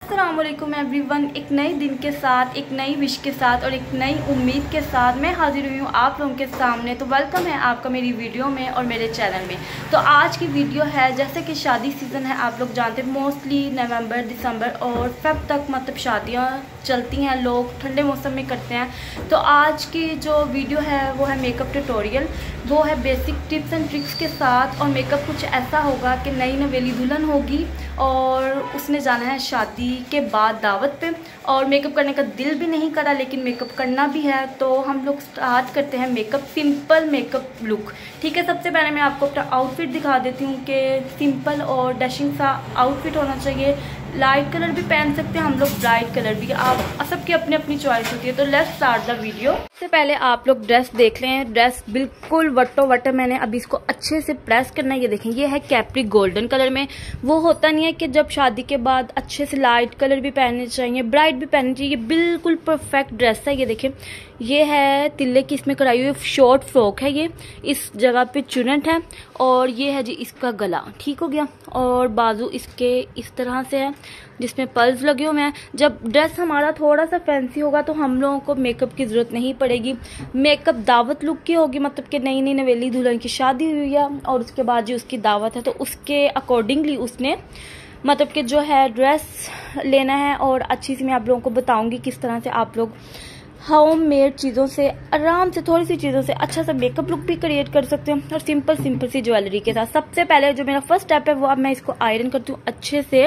अस्सलाम वालेकुम एवरीवन। एक नए दिन के साथ, एक नई विश के साथ और एक नई उम्मीद के साथ मैं हाजिर हुई हूँ आप लोगों के सामने। तो वेलकम है आपका मेरी वीडियो में और मेरे चैनल में। तो आज की वीडियो है, जैसे कि शादी सीज़न है, आप लोग जानते हैं मोस्टली नवंबर, दिसंबर और फेब तक मतलब शादियाँ चलती हैं, लोग ठंडे मौसम में करते हैं। तो आज की जो वीडियो है वो है मेकअप ट्यूटोरियल, वो है बेसिक टिप्स एंड ट्रिक्स के साथ। और मेकअप कुछ ऐसा होगा कि नई नवेली दुल्हन होगी और उसने जाना है शादी के बाद दावत पे, और मेकअप करने का दिल भी नहीं करा लेकिन मेकअप करना भी है। तो हम लोग स्टार्ट करते हैं मेकअप, सिंपल मेकअप लुक। ठीक है, सबसे पहले मैं आपको अपना आउटफिट दिखा देती हूँ कि सिंपल और डैशिंग सा आउटफिट होना चाहिए। लाइट कलर भी पहन सकते हैं हम लोग, ब्राइट कलर भी, आप सबकी अपनी अपनी चॉइस होती है। तो लेट्स स्टार्ट द वीडियो। सबसे पहले आप लोग ड्रेस देख लें। ड्रेस बिल्कुल वट्टो वट्ट, मैंने अभी इसको अच्छे से प्रेस करना है। ये देखें, ये है कैप्री गोल्डन कलर में। वो होता नहीं है कि जब शादी के बाद अच्छे से लाइट कलर भी पहनने चाहिए, ब्राइट भी पहननी चाहिए। बिल्कुल परफेक्ट ड्रेस है। ये देखें, ये है तिल्ले की इसमें कराई हुई शॉर्ट फ्रॉक है। ये इस जगह पे चुनट है और ये है जी इसका गला। ठीक हो गया। और बाजू इसके इस तरह से है जिसमें पल्स लगे हुए हैं। जब ड्रेस हमारा थोड़ा सा फैंसी होगा तो हम लोगों को मेकअप की जरूरत नहीं पड़ेगी। मेकअप दावत लुक की होगी, मतलब कि नई नई नवेली दुल्हन की शादी हुई है और उसके बाद जो उसकी दावत है तो उसके अकॉर्डिंगली उसने मतलब कि जो है ड्रेस लेना है। और अच्छी सी मैं आप लोगों को बताऊंगी किस तरह से आप लोग होम मेड चीज़ों से आराम से, थोड़ी सी चीज़ों से अच्छा सा मेकअप लुक भी क्रिएट कर सकते हैं और सिंपल सिंपल सी ज्वेलरी के साथ। सबसे पहले जो मेरा फर्स्ट स्टेप है वो अब मैं इसको आयरन करती हूँ अच्छे से,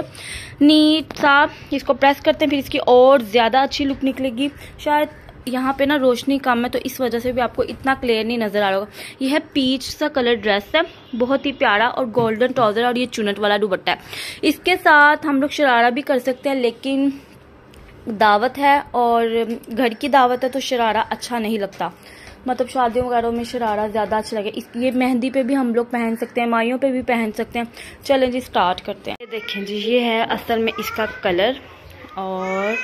नीट सा इसको प्रेस करते हैं, फिर इसकी और ज़्यादा अच्छी लुक निकलेगी। शायद यहाँ पे ना रोशनी कम है तो इस वजह से भी आपको इतना क्लियर नहीं नजर आ रहा होगा। यह है पीच सा कलर ड्रेस है, बहुत ही प्यारा, और गोल्डन ट्राउजर और ये चुनट वाला दुपट्टा है। इसके साथ हम लोग शरारा भी कर सकते हैं, लेकिन दावत है और घर की दावत है तो शरारा अच्छा नहीं लगता। मतलब शादियों वगैरह में शरारा ज़्यादा अच्छा लगे। ये मेहंदी पे भी हम लोग पहन सकते हैं, माइयों पे भी पहन सकते हैं। चलें जी स्टार्ट करते हैं। ये देखें जी, ये है असल में इसका कलर और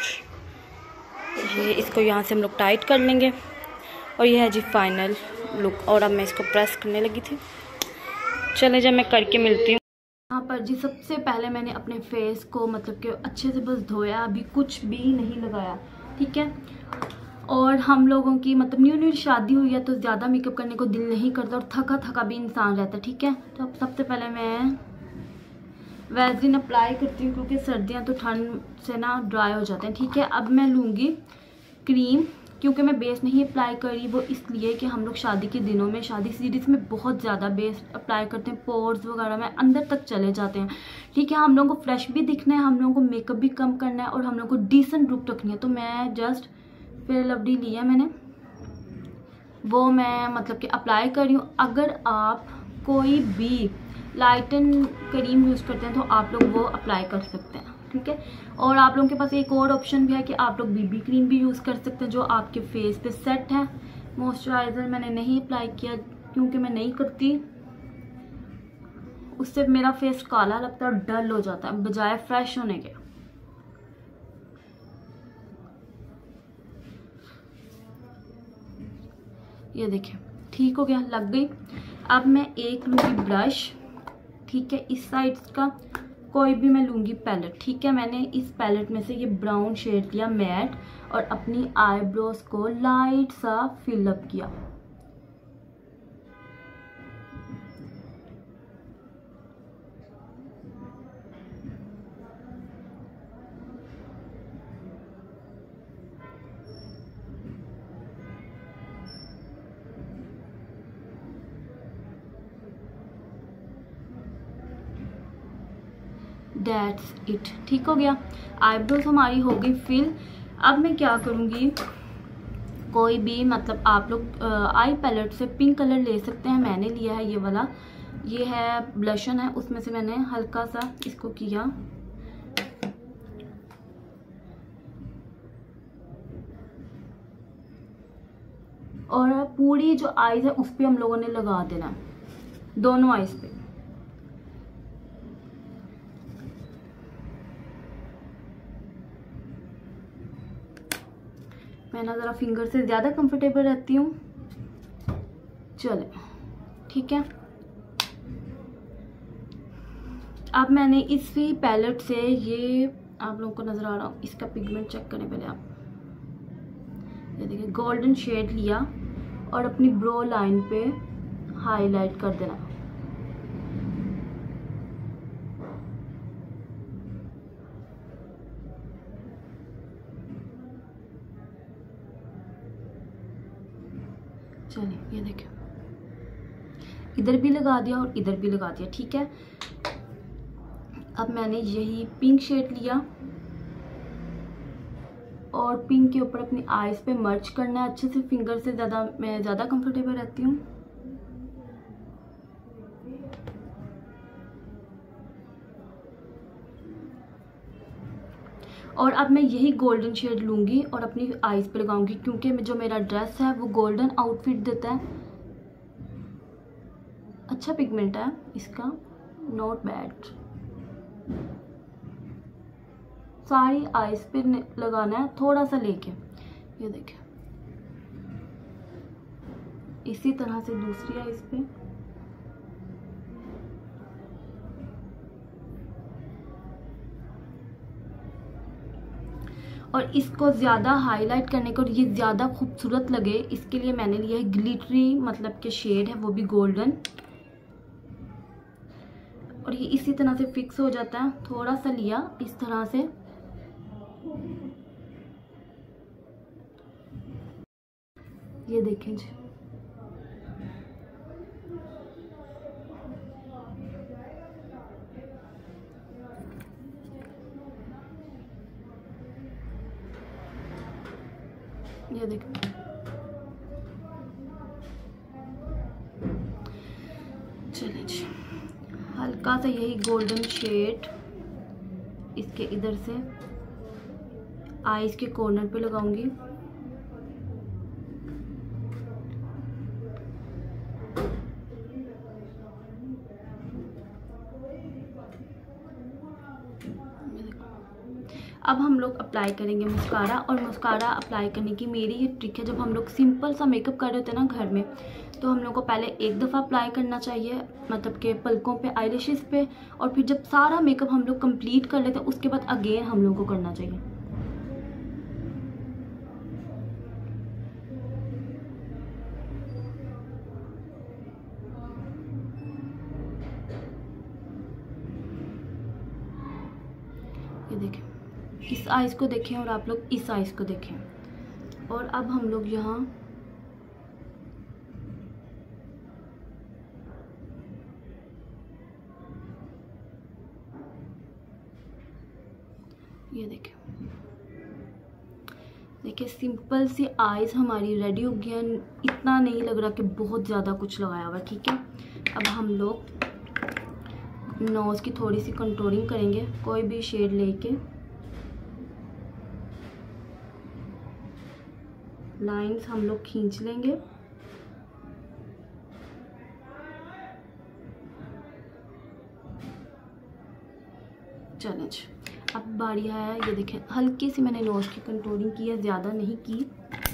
ये इसको यहाँ से हम लोग टाइट कर लेंगे और ये है जी फाइनल लुक। और अब मैं इसको प्रेस करने लगी थी। चलें जब मैं करके मिलती हूँ। यहाँ पर जी सबसे पहले मैंने अपने फेस को मतलब कि अच्छे से बस धोया, अभी कुछ भी नहीं लगाया। ठीक है। और हम लोगों की मतलब न्यू न्यू शादी हुई है तो ज़्यादा मेकअप करने को दिल नहीं करता और थका थका भी इंसान रहता है। ठीक है। तो अब सबसे पहले मैं वैसलीन अप्लाई करती हूँ क्योंकि सर्दियाँ तो ठंड से ना ड्राई हो जाते हैं। ठीक है। अब मैं लूँगी क्रीम, क्योंकि मैं बेस नहीं अप्लाई करी, वो इसलिए कि हम लोग शादी के दिनों में, शादी सीरीज में बहुत ज़्यादा बेस अप्लाई करते हैं, पोर्स वगैरह में अंदर तक चले जाते हैं। ठीक है। हम लोगों को फ्रेश भी दिखना है, हम लोगों को मेकअप भी कम करना है और हम लोगों को डिसेंट लुक रखनी है। तो मैं जस्ट फेयर लवली लिया मैंने, वो मैं मतलब कि अप्लाई कर रही हूँ। अगर आप कोई भी लाइटन क्रीम यूज़ करते हैं तो आप लोग वो अप्लाई कर सकते हैं। ठीक है। और आप लोगों के पास एक और ऑप्शन भी है कि आप लोग बीबी क्रीम भी यूज़ कर सकते हैं जो आपके फेस पे सेट है। मॉइस्चराइज़र मैंने नहीं अप्लाई किया क्योंकि मैं नहीं करती, उससे मेरा फेस काला लगता है और डल हो जाता है बजाय फ्रेश होने के। ये देखिए ठीक हो गया, लग गई। अब मैं एक लूँगी ब्रश। ठीक है। इस साइड का कोई भी मैं लूँगी पैलेट। ठीक है। मैंने इस पैलेट में से ये ब्राउन शेड लिया मैट और अपनी आईब्रोज को लाइट सा फिलअप किया। That's it। ठीक हो गया। आईब्रोज हमारी हो गई फिल। अब मैं क्या करूँगी, कोई भी मतलब आप लोग आई पैलेट से पिंक कलर ले सकते हैं। मैंने लिया है ये वाला, ये है ब्लशन है, उसमें से मैंने हल्का सा इसको किया और पूरी जो आईज है उस पर हम लोगों ने लगा देना है, दोनों आईज पे। मैं ना ज़रा फिंगर से ज़्यादा कंफर्टेबल रहती हूँ। चले ठीक है। अब मैंने इसी पैलेट से ये आप लोगों को नज़र आ रहा हो, इसका पिगमेंट चेक करें पहले आप। ये देखिए गोल्डन शेड लिया और अपनी ब्रो लाइन पे हाईलाइट कर देना। चलिए ये देखिए इधर भी लगा दिया और इधर भी लगा दिया, ठीक है। अब मैंने यही पिंक शेड लिया और पिंक के ऊपर अपनी आईज पे मर्ज करना है अच्छे से, फिंगर से मैं ज़्यादा कंफर्टेबल रहती हूँ। और अब मैं यही गोल्डन शेड लूँगी और अपनी आईज पे लगाऊंगी, क्योंकि जो मेरा ड्रेस है वो गोल्डन आउटफिट देता है। अच्छा पिगमेंट है इसका, नॉट बैड। सारी आईज पे लगाना है थोड़ा सा लेके, ये देखिए इसी तरह से दूसरी आईज पे। और इसको ज़्यादा हाईलाइट करने को और ये ज़्यादा खूबसूरत लगे, इसके लिए मैंने लिया है ग्लिटरी, मतलब के शेड है वो भी गोल्डन। और ये इसी तरह से फिक्स हो जाता है, थोड़ा सा लिया इस तरह से। ये देखें जी, ये देखें चलिए जी, हल्का सा यही गोल्डन शेड इसके इधर से आईज के कॉर्नर पे लगाऊंगी। अब हम लोग अप्लाई करेंगे मस्कारा। और मस्कारा अप्लाई करने की मेरी ये ट्रिक है, जब हम लोग सिंपल सा मेकअप कर रहे होते हैं ना घर में, तो हम लोग को पहले एक दफ़ा अप्लाई करना चाहिए, मतलब के पलकों पे, आईलैशेस पे, और फिर जब सारा मेकअप हम लोग कंप्लीट कर लेते हैं उसके बाद अगेन हम लोग को करना चाहिए। ये देखें, इस आइज़ को देखें और आप लोग इस आइज़ को देखें। और अब हम लोग यहाँ ये देखें, देखिए सिंपल सी आइज़ हमारी रेडी हो गई है। इतना नहीं लग रहा कि बहुत ज़्यादा कुछ लगाया हुआ, ठीक है। अब हम लोग नोज़ की थोड़ी सी कंटूरिंग करेंगे, कोई भी शेड लेके लाइंस हम लोग खींच लेंगे। चलें, अब बारी है, ये देखें हल्की सी मैंने नोज़ की कंटूरिंग की है, ज़्यादा नहीं की।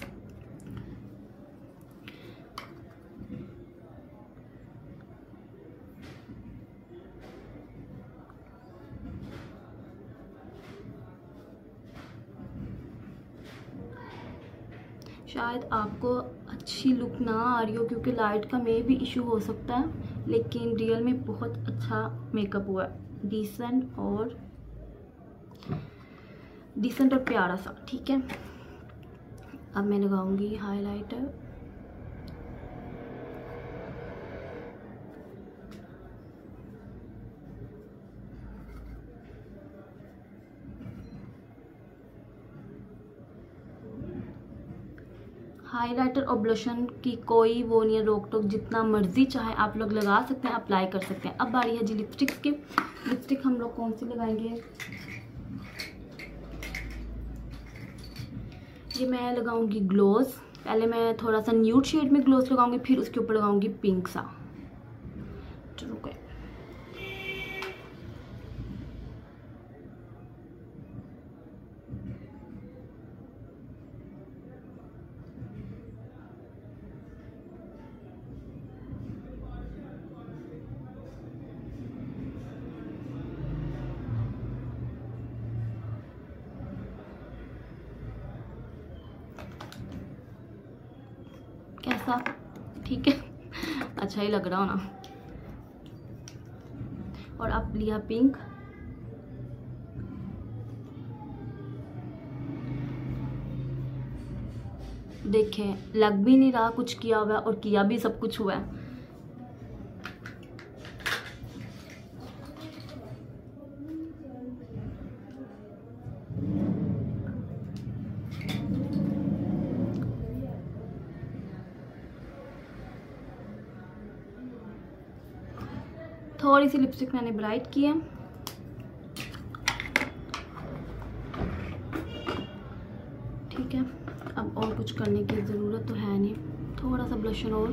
शायद आपको अच्छी लुक ना आ रही हो क्योंकि लाइट का मे भी इशू हो सकता है, लेकिन रियल में बहुत अच्छा मेकअप हुआ है, डिसेंट और प्यारा सा, ठीक है। अब मैं लगाऊंगी हाइलाइटर। हाइलाइटर और ब्लशन की कोई वो नहीं है, रोक टोक, जितना मर्जी चाहे आप लोग लगा सकते हैं, अप्लाई कर सकते हैं। अब बारी है जी लिपस्टिक्स की। लिपस्टिक हम लोग कौन सी लगाएंगे? ये मैं लगाऊंगी ग्लोज। पहले मैं थोड़ा सा न्यूड शेड में ग्लोज लगाऊंगी, फिर उसके ऊपर लगाऊंगी पिंक सा। चलो गए। कैसा, ठीक है, अच्छा ही लग रहा हो ना। और अब लिया पिंक, देखें लग भी नहीं रहा कुछ किया हुआ है और किया भी सब कुछ हुआ है। थोड़ी सी लिपस्टिक मैंने ब्राइट की है। ठीक है, अब और कुछ करने की ज़रूरत तो है नहीं, थोड़ा सा ब्लशर और।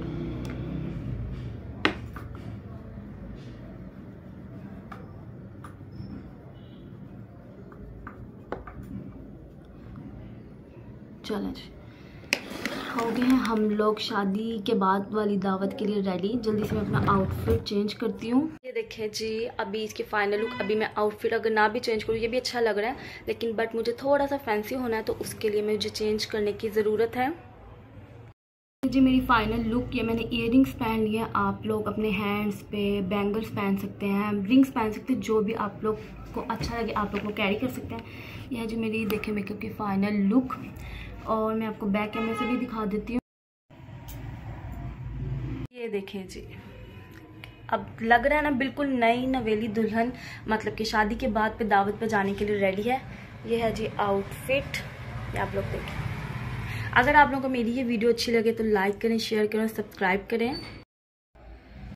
चलें, हो गए हैं हम लोग शादी के बाद वाली दावत के लिए रेडी। जल्दी से मैं अपना आउटफिट चेंज करती हूँ। ये देखिए जी, अभी इसकी फाइनल लुक। अभी मैं आउटफिट अगर ना भी चेंज करूँ, ये भी अच्छा लग रहा है, लेकिन बट मुझे थोड़ा सा फैंसी होना है, तो उसके लिए मुझे चेंज करने की ज़रूरत है। जी मेरी फाइनल लुक, ये मैंने इयररिंग्स पहन लिए हैं। आप लोग अपने हैंड्स पे बैंगल्स पहन सकते हैं, रिंग्स पहन सकते हैं, जो भी आप लोग को अच्छा लगे आप लोग को कैरी कर सकते हैं। यह है जी मेरी देखिए मेकअप की फाइनल लुक, और मैं आपको बैक कैमरे से भी दिखा देती हूँ। ये देखिए जी, अब लग रहा है ना बिल्कुल नई नवेली दुल्हन, मतलब कि शादी के बाद पे दावत पे जाने के लिए रेडी है। ये है जी आउटफिट, ये आप लोग देखें। अगर आप लोगों को मेरी ये वीडियो अच्छी लगे तो लाइक करें, शेयर करें, सब्सक्राइब करें।